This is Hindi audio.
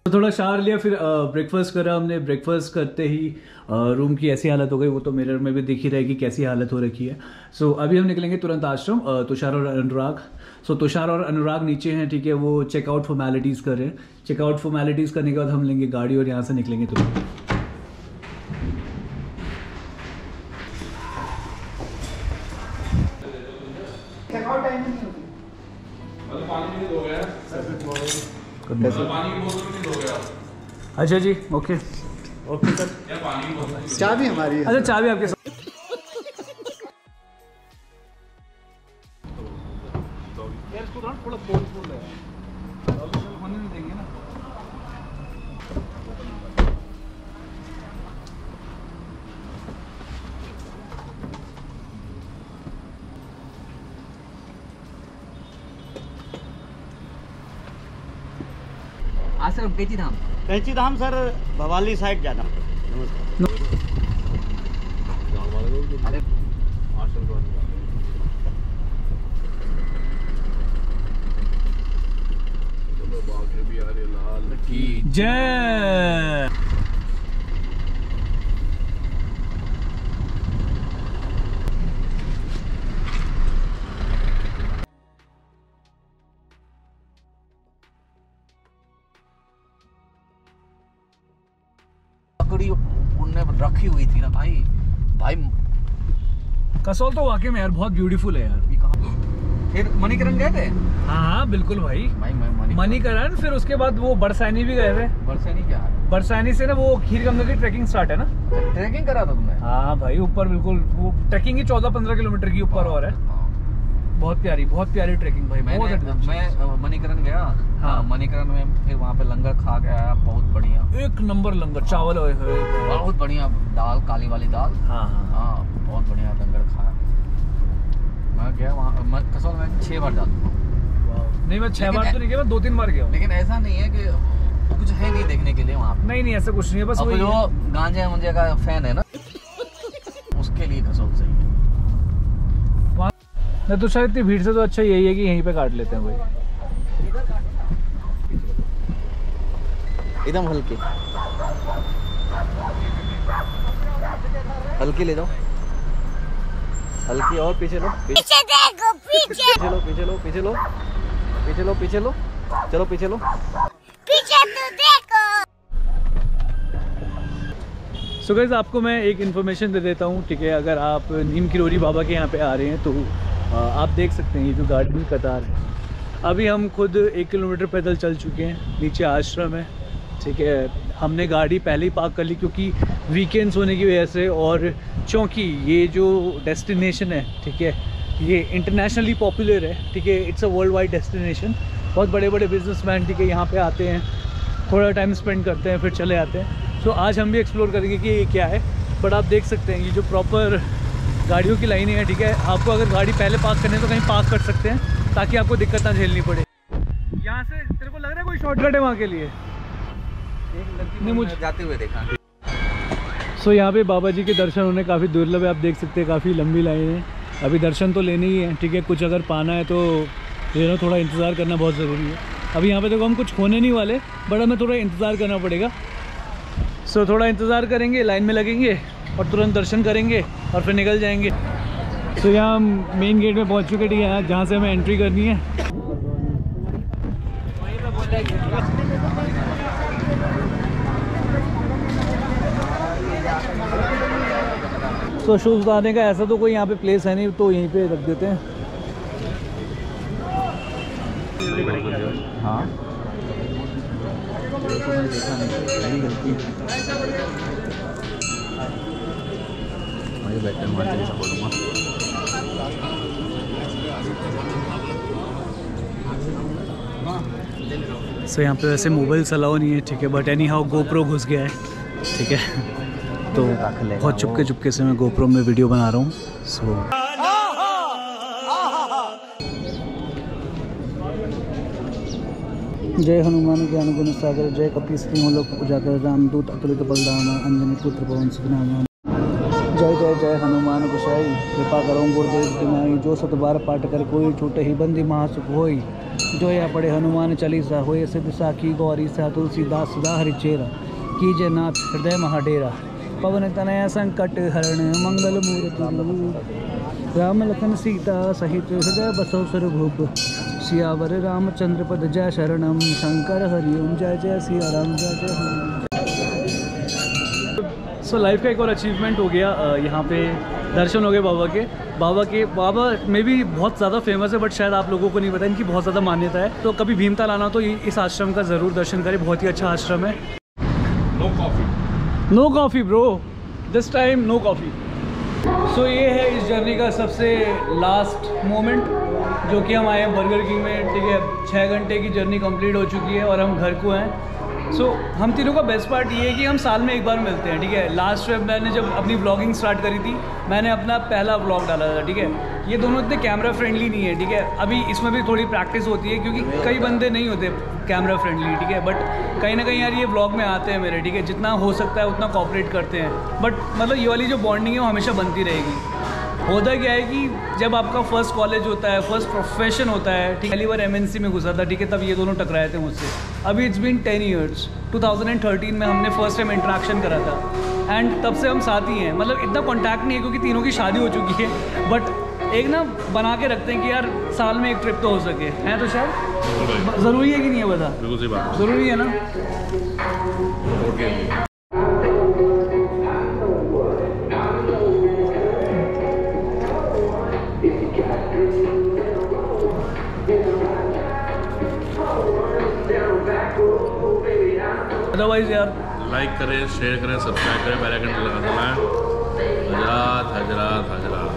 तो थोड़ा शावर लिया, फिर ब्रेकफास्ट करा हमने। ब्रेकफास्ट करते ही रूम की ऐसी हालत हो गई, वो तो मिरर में भी दिख ही रहेगी कैसी हालत हो रखी है। सो अभी हम निकलेंगे तुरंत आश्रम, तुषार और अनुराग। सो तुषार और अनुराग नीचे हैं, ठीक है, वो चेकआउट फॉर्मेलिटीज़ कर रहे हैं। चेकआउट फॉर्मेलिटीज़ करने के बाद हम लेंगे गाड़ी और यहाँ से निकलेंगे तुरंत। चेकआउट टाइम नहीं होती। पानी नहीं दोगे पानी की बोतल नहीं दोगे आप? अच्छा जी, ओके ओके सर। पानी की बोतल चाबी हमारी है। अच्छा चाबी आपके साथ। थोड़ा पोर्टफुल है, होने नहीं देंगे ना। आश्रम कैंची धाम सर भवाली साइड जाना। अरे जय लकड़ी उनने रखी हुई थी ना भाई। कसौल तो वाकई में यार बहुत ब्यूटीफुल है यार। फिर मणिकरण गए थे? हाँ बिल्कुल भाई, मणिकरण। फिर उसके बाद वो बरसानी भी गए थे। बरसानी क्या है? बरसानी से ना वो खीरगंगा की ट्रैकिंग स्टार्ट है ना। ट्रैकिंग करा था तुमने? हाँ भाई, ऊपर बिल्कुल वो ट्रैकिंग ही 14-15 किलोमीटर की ऊपर और है। बहुत प्यारी ट्रैकिंग भाई। मैं मणिकरण गया। हाँ मणिकरण में फिर वहाँ पे लंगर खा के आया, बहुत बढ़िया, एक नंबर लंगर, चावल बहुत बढ़िया, दाल काली वाली दाल। हाँ हाँ बहुत बढ़िया लंगर खाया। मैं गया वहाँ कसौल में 6 बार जा चुका हूँ। नहीं मैं 6 बार तो नहीं गया, मैं 2-3 बार गया हूँ। लेकिन ऐसा नहीं है कि कुछ है नहीं देखने के लिए वहाँ पे। नहीं ऐसा कुछ नहीं है, बस जो गांजे मुंजे का फैन है ना उसके लिए कसौल सही है। नहीं तो शायद इतनी भीड़ से तो अच्छा यही है कि यहीं पे काट लेते हैं भाई। एकदम हल्की ले जाओ, हल्की और पीछे लो, पीछे देखो, पीछे लो, पीछे लो, पीछे लो, पीछे लो, पीछे लो, चलो पीछे लो, पीछे तो देखो। सो गाइस आपको मैं एक इन्फॉर्मेशन दे देता हूँ, ठीक है। अगर आप नीम किरोरी बाबा के यहाँ पे आ रहे हैं तो आप देख सकते हैं ये जो गार्डन कतार है। अभी हम खुद 1 किलोमीटर पैदल चल चुके हैं, नीचे आश्रम है, ठीक है। हमने गाड़ी पहले ही पार्क कर ली क्योंकि वीकेंड्स होने की वजह से, और क्योंकि ये जो डेस्टिनेशन है, ठीक है, ये इंटरनेशनली पॉपुलर है, ठीक है। It's a worldwide destination. बहुत बड़े बड़े बिजनेसमैन, ठीक है, यहाँ पे आते हैं, थोड़ा टाइम स्पेंड करते हैं, फिर चले आते हैं। सो आज हम भी एक्सप्लोर करेंगे कि ये क्या है। बट आप देख सकते हैं ये जो प्रॉपर गाड़ियों की लाइनें हैं, ठीक है। आपको अगर गाड़ी पहले पार्क करनी है तो कहीं पार्क कर सकते हैं ताकि आपको दिक्कत ना झेलनी पड़े। यहाँ से तेरे को लग रहा है कोई शॉर्टकट है वहाँ के लिए? नहीं, मुझे जाते हुए देखा। सो यहाँ पे बाबा जी के दर्शन होने काफ़ी दुर्लभ है, आप देख सकते हैं, काफ़ी लंबी लाइन है। अभी दर्शन तो लेने ही है, ठीक है। कुछ अगर पाना है तो थोड़ा इंतज़ार करना बहुत ज़रूरी है। अभी यहाँ पे देखो हम कुछ खोने नहीं वाले, बट हमें थोड़ा इंतज़ार करना पड़ेगा। सो थोड़ा इंतज़ार करेंगे, लाइन में लगेंगे और तुरंत दर्शन करेंगे और फिर निकल जाएंगे। तो यहाँ हम मेन गेट में पहुँच चुके हैं, ठीक है, जहाँ से हमें एंट्री करनी है। तो शूज़ लाने का ऐसा तो कोई यहाँ पे प्लेस है नहीं, तो यहीं पे रख देते हैं। हाँ देखा नहीं, गलती मुझे बैठे बोलूँगा। सो यहाँ पे वैसे मोबाइल्स अलाउ नहीं है, ठीक है, बट एनी हाउ गोप्रो घुस गया है, ठीक है। तो बहुत चुपके से मैं गोप्रो में वीडियो बना रहा हूँ। सो जय हनुमान ज्ञान गुण सागर, जय कपीस लोक उजागर, रामदूत अतुलित बलधामा, अंजनी पुत्र पवन सुत नामा। जय जय जय हनुमान गोसाई, कृपा करो गुरुदेव की नाई, जो सत बार पाठ कर कोई छूटे ही बंदी महासुख होई, जो या पढ़े हनुमान चालीसा, होए सिद्ध साखी गौरी सा, तुलसीदास सदा हरिचेरा, कीजे नाथ हृदय महाडेरा, पवन तनय संकट हरण, मंगल मूर्ति राम लखन सीता सहित, हृदय बसो स्वरूप, सियावर रामचंद्र पद जय शरणम, शंकर हरिओम जय जय सिया राम जय जय हनुमान। सो लाइफ का एक और अचीवमेंट हो गया, यहाँ पे दर्शन हो गए बाबा में भी बहुत ज़्यादा फेमस है, बट शायद आप लोगों को नहीं पता, इनकी बहुत ज़्यादा मान्यता है। तो कभी भीमताल आना तो इस आश्रम का ज़रूर दर्शन करें, बहुत ही अच्छा आश्रम है। No coffee bro, this time no coffee. So ये है इस जर्नी का सबसे लास्ट मोमेंट, जो कि हम आए हैं बर्गर किंग में, ठीक है। 6 घंटे की जर्नी कंप्लीट हो चुकी है और हम घर को हैं। सो हम तीनों का बेस्ट पार्ट ये है कि हम साल में एक बार मिलते हैं, ठीक है। लास्ट ट्रिप मैंने जब अपनी व्लॉगिंग स्टार्ट करी थी, मैंने अपना पहला व्लॉग डाला था, ठीक है। ये दोनों इतने कैमरा फ्रेंडली नहीं है, ठीक है। अभी इसमें भी थोड़ी प्रैक्टिस होती है, क्योंकि कई बंदे नहीं होते कैमरा फ्रेंडली, ठीक है। बट कहीं ना कहीं यार ये व्लॉग में आते हैं मेरे, ठीक है। जितना हो सकता है उतना कोऑपरेट करते हैं, बट मतलब ये वाली जो बॉन्डिंग है वो हमेशा बनती रहेगी। होता क्या है कि जब आपका फर्स्ट कॉलेज होता है, फर्स्ट प्रोफेशन होता है, ठीक है। पहली बार MNC में घुसा था, ठीक है, तब ये दोनों टकराए थे मुझसे। अभी इट्स बीन 10 ईयर्स, 2013 में हमने फर्स्ट टाइम इंटरेक्शन करा था, एंड तब से हम साथ ही हैं। मतलब इतना कॉन्टैक्ट नहीं है क्योंकि तीनों की शादी हो चुकी है, बट एक ना बना के रखते हैं कि यार साल में एक ट्रिप तो हो सके, हैं तो शायद ज़रूरी है कि नहीं है, बता। बिल्कुल सही बात, ज़रूरी है ना। अदरवाइज यार लाइक करें, शेयर करें, सब्सक्राइब करें, बेल आइकन लगा देना। हजरात हजरात हजरात।